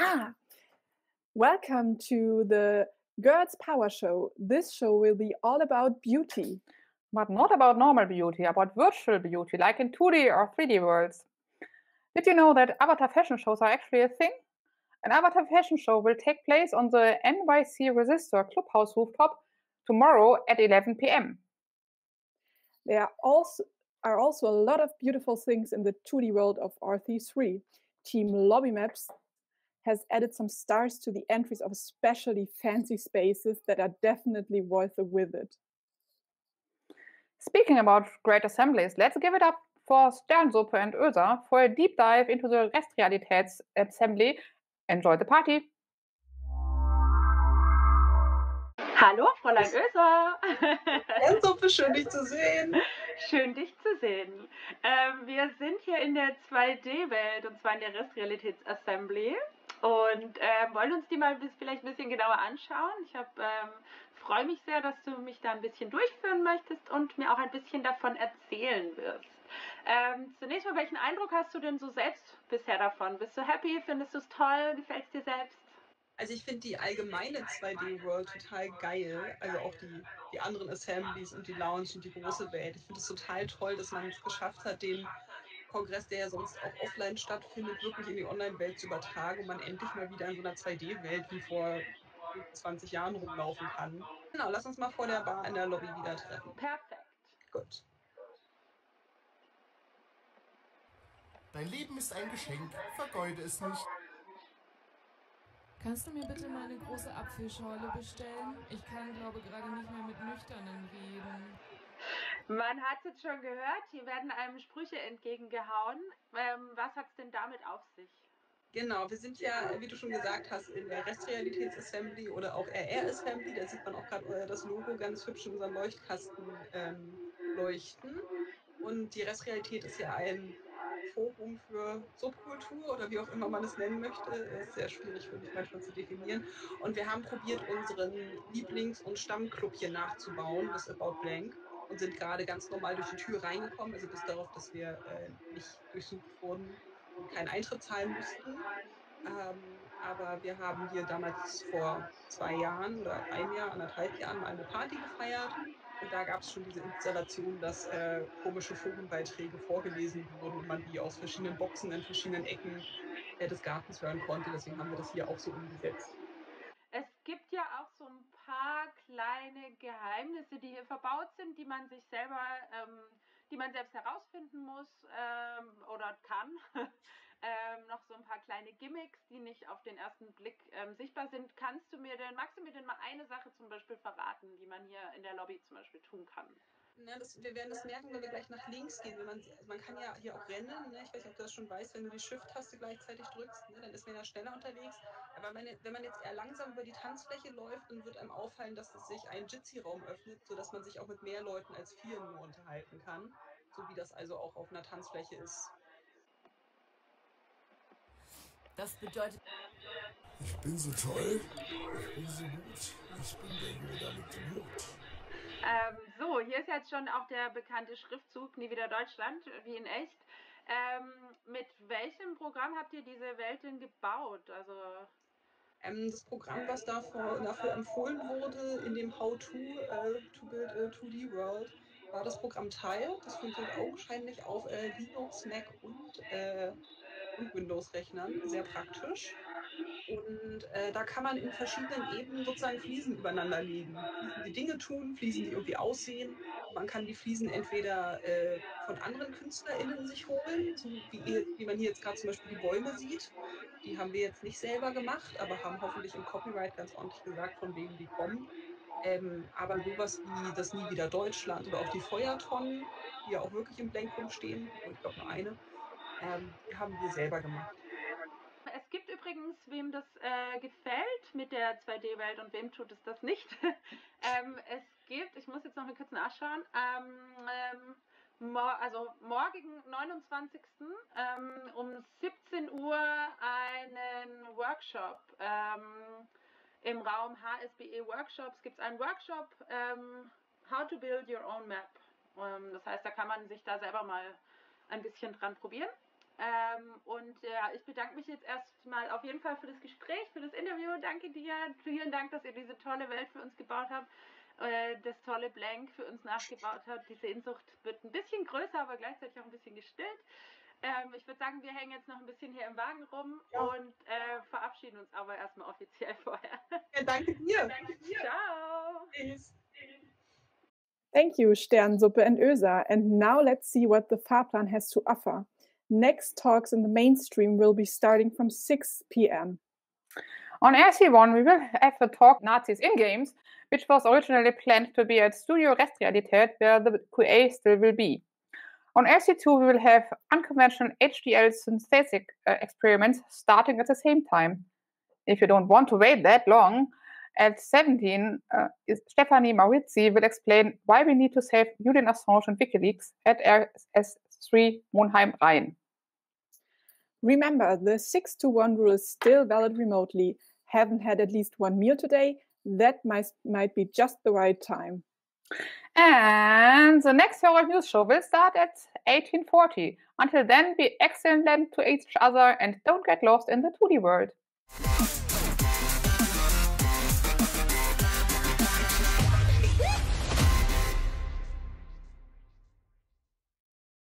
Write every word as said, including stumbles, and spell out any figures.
Ah, welcome to the Girls Power Show. This show will be all about beauty. But not about normal beauty, about virtual beauty, like in two D or three D worlds. Did you know that avatar fashion shows are actually a thing? An avatar fashion show will take place on the N Y C Resistor Clubhouse rooftop tomorrow at eleven p m There are also, are also a lot of beautiful things in the two D world of R T three. Team Lobby Maps has added some stars to the entries of especially fancy spaces that are definitely worth a visit. Speaking about great assemblies, let's give it up for Sternsuppe and Ösa for a deep dive into the Restrealitätsassembly. Enjoy the party! Hallo, Fräulein Öser. Sternsuppe, schön dich zu sehen. Schön dich zu sehen. Ähm, wir sind hier in der zwei D-Welt und zwar in der Restrealitätsassembly und ähm, wollen uns die mal bis, vielleicht ein bisschen genauer anschauen. Ich ähm, freue mich sehr, dass du mich da ein bisschen durchführen möchtest und mir auch ein bisschen davon erzählen wirst. Ähm, zunächst mal, welchen Eindruck hast du denn so selbst bisher davon? Bist du happy? Findest du es toll? Gefällt es dir selbst? Also ich finde die allgemeine zwei D-World total geil, also auch die, die anderen Assemblies und die Lounge und die große Welt. Ich finde es total toll, dass man es geschafft hat, den Kongress, der ja sonst auch offline stattfindet, wirklich in die Online-Welt zu übertragen und man endlich mal wieder in so einer zwei D-Welt wie vor zwanzig Jahren rumlaufen kann. Genau, lass uns mal vor der Bar in der Lobby wieder treffen. Perfekt. Gut. Dein Leben ist ein Geschenk, vergeude es nicht. Kannst du mir bitte mal eine große Apfelschorle bestellen? Ich kann, glaube gerade nicht mehr mit Nüchternen reden. Man hat es jetzt schon gehört, hier werden einem Sprüche entgegengehauen. Ähm, was hat es denn damit auf sich? Genau, wir sind ja, wie du schon gesagt hast, in der Restrealitätsassembly oder auch R R-Assembly. Da sieht man auch gerade äh, das Logo ganz hübsch in unserem Leuchtkasten ähm, leuchten. Und die Restrealität ist ja ein Forum für Subkultur oder wie auch immer man es nennen möchte. Ist sehr schwierig für mich manchmal zu definieren. Und wir haben probiert, unseren Lieblings- und Stammclub hier nachzubauen, das About Blank, und sind gerade ganz normal durch die Tür reingekommen, also bis darauf, dass wir äh, nicht durchsucht wurden und keinen Eintritt zahlen mussten. Ähm, aber wir haben hier damals vor zwei Jahren oder einem Jahr, anderthalb Jahren mal eine Party gefeiert. Und da gab es schon diese Installation, dass äh, komische Forenbeiträge vorgelesen wurden und man die aus verschiedenen Boxen in verschiedenen Ecken äh, des Gartens hören konnte. Deswegen haben wir das hier auch so umgesetzt. Es gibt ja auch so ein paar kleine Geheimnisse, die hier verbaut sind, die man sich selber, ähm, die man selbst herausfinden muss ähm, oder kann. ähm, noch so ein paar kleine Gimmicks, die nicht auf den ersten Blick ähm, sichtbar sind. Kannst du mir denn, magst du mir denn mal eine Sache zum Beispiel verraten, die man hier in der Lobby zum Beispiel tun kann? Ja, das, wir werden das merken, wenn wir gleich nach links gehen. Wenn man, also man kann ja hier auch rennen. Ne? Ich weiß nicht, ob du das schon weißt, wenn du die Shift-Taste gleichzeitig drückst, ne? Dann ist man ja schneller unterwegs. Aber wenn, wenn man jetzt eher langsam über die Tanzfläche läuft, dann wird einem auffallen, dass es sich ein Jitsi-Raum öffnet, sodass man sich auch mit mehr Leuten als vier nur unterhalten kann. So wie das also auch auf einer Tanzfläche ist. Das bedeutet... Ich bin so toll, ich bin so gut, ich bin der Yoda mit dem Hut. Ähm, so, hier ist jetzt schon auch der bekannte Schriftzug Nie wieder Deutschland, wie in echt. Ähm, mit welchem Programm habt ihr diese Welt denn gebaut? Also Ähm, das Programm, was davor, dafür empfohlen wurde in dem How-to äh, to build a two D World, war das Programm Tile. Das funktioniert augenscheinlich auf äh, Linux, Mac und, äh, und Windows-Rechnern. Sehr praktisch. Und äh, da kann man in verschiedenen Ebenen sozusagen Fliesen übereinander legen. Fliesen, die Dinge tun, Fliesen, die irgendwie aussehen. Man kann die Fliesen entweder äh, von anderen KünstlerInnen sich holen, so wie, wie man hier jetzt gerade zum Beispiel die Bäume sieht. Die haben wir jetzt nicht selber gemacht, aber haben hoffentlich im Copyright ganz ordentlich gesagt, von wem die kommen. Ähm, aber sowas wie das Nie wieder Deutschland oder auch die Feuertonnen, die ja auch wirklich im Blank rumstehen, obwohl ich glaube nur eine, ähm, die haben wir selber gemacht. es gibt übrigens, wem das äh, gefällt mit der zwei D-Welt und wem tut es das nicht. ähm, es gibt, ich muss jetzt noch mal kurz nachschauen, ähm, ähm, mor also morgigen neunundzwanzigsten Ähm, um siebzehn Uhr einen Workshop. Ähm, Im Raum H S B E Workshops gibt es einen Workshop, ähm, How to Build Your Own Map. Ähm, das heißt, da kann man sich da selber mal ein bisschen dran probieren. Ähm, und ja, ich bedanke mich jetzt erstmal auf jeden Fall für das Gespräch, für das Interview. Danke dir. Vielen Dank, dass ihr diese tolle Welt für uns gebaut habt. Äh, das tolle Blank für uns nachgebaut habt. Die Sehnsucht wird ein bisschen größer, aber gleichzeitig auch ein bisschen gestillt. Ähm, ich würde sagen, wir hängen jetzt noch ein bisschen hier im Wagen rum ja. und äh, verabschieden uns aber erstmal offiziell vorher. Ja, danke dir. Danke dir. Ciao. Tschüss. Thank you, Sternsuppe and Ösa. And now let's see what the Fahrplan has to offer. Next talks in the mainstream will be starting from six p m On R C one, we will have a talk Nazis in Games, which was originally planned to be at Studio Restrealität, where the Q A still will be. On R C two, we will have unconventional H D L synthetic uh, experiments starting at the same time. If you don't want to wait that long, at seventeen, uh, Stefanie Maurizi will explain why we need to save Julian Assange and WikiLeaks at R S three Monheim-Rhein. Remember, the six to one rule is still valid remotely. Haven't had at least one meal today? That might, might be just the right time. And the next Herald News Show will start at eighteen forty. Until then, be excellent to each other and don't get lost in the two D world.